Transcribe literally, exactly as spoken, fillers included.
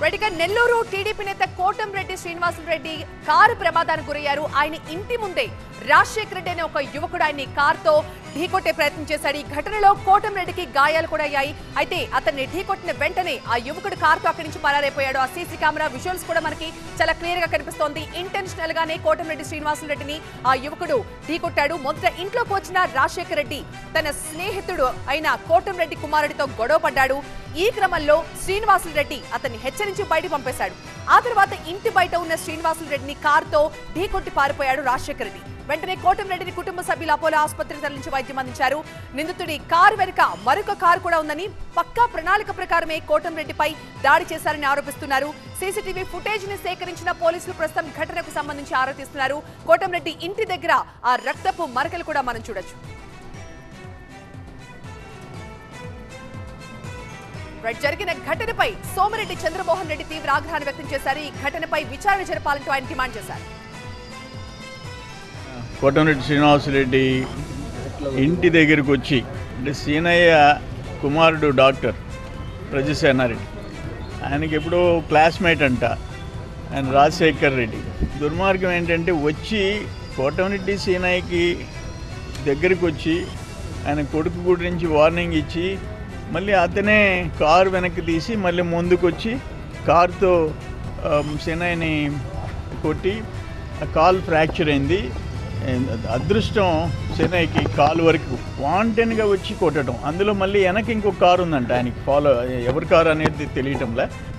రెడ్డిగా Nellore TDP నేత Kotamreddy Srinivasa Reddy car ప్రమాదానికి గురయ్యారు. ఆయన ఇంటి ముందే రాజశేఖర్ రెడ్డి అనే ఒక యువకుడు ఆయన్ని కారుతో ఢీకొట్టే ప్రయత్నం చేశాడు. ఈ ఘటనలో కోటంరెడ్డికి గాయాలు కూడా అయ్యాయి. అయితే అతన్ని ఢీకొట్టిన వెంటనే ఆ యువకుడు కారుతో అక్కడి నుంచి పరారైపోయాడు. ఆ సీసీ కెమెరా విజువల్స్ కూడా మనకి చాలా క్లియర్ గా కనిపిస్తోంది. ఇంటెన్షనల్ గానే కోటంరెడ్డి శ్రీనివాసరెడ్డిని ఆ యువకుడు ఢీకొట్టాడు. మొదట ఇంట్లోకి వచ్చిన రాజశేఖర్ రెడ్డి తన స్నేహితుడు అయిన కోటంరెడ్డి కుమారుడితో గొడవ పడ్డాడు. ఈ క్రమంలో శ్రీనివాసరెడ్డి అతన్ని హెచ్చరించి బయట పంపేశాడు. ఆ తర్వాత ఇంటి బయట ఉన్న శ్రీనివాసరెడ్డిని కారుతో ఢీకొట్టి పారిపోయాడు రాజశేఖర్ రెడ్డి. వెంటనే కోటంరెడ్డిని కుటుంబ సభ్యులు అపోలో ఆసుపత్రికి తరలించి వైద్యం అందించారు. నిందితుడి కారు వెనుక మరొక కారు కూడా ఉందని, పక్కా ప్రణాళిక ప్రకారమే కోటంరెడ్డిపై దాడి చేశారని ఆరోపిస్తున్నారు. సీసీటీవీ ఫుటేజ్ ని సేకరించిన పోలీసులు ప్రస్తుతం ఘటనకు సంబంధించి ఆరా తీస్తున్నారు. కోటంరెడ్డి ఇంటి దగ్గర ఆ రక్తపు మరకలు కూడా మనం చూడొచ్చు. జరిగిన ఘటనపై సోమిరెడ్డి చంద్రమోహన్ రెడ్డి తీవ్ర ఆగ్రహాన్ని వ్యక్తం చేశారు. ఈ ఘటనపై విచారణ జరపాలంటూ ఆయన డిమాండ్ చేశారు. కోటంరెడ్డి శ్రీనివాసరెడ్డి ఇంటి దగ్గరికి వచ్చి, అంటే సీనయ్య కుమారుడు డాక్టర్ ప్రజసేనారెడ్డి, ఆయనకి ఎప్పుడో క్లాస్మేట్ అంట ఆయన రాజశేఖర్ రెడ్డి. దుర్మార్గం ఏంటంటే వచ్చి కోటంరెడ్డి సీనయ్యకి దగ్గరికి వచ్చి ఆయన కొడుకు గురించి వార్నింగ్ ఇచ్చి మళ్ళీ అతనే కారు వెనక్కి తీసి మళ్ళీ ముందుకు వచ్చి కారుతో సీనయ్యని కొట్టి కాలు ఫ్రాక్చర్ అయింది. అదృష్టం సీనయ్యకి కాలు వరకు వాంటెన్గా వచ్చి కొట్టడం. అందులో మళ్ళీ వెనక్కి ఇంకొక కారు ఉందంట ఆయనకి, ఫాలో ఎవరి కారు అనేది తెలియటంలే.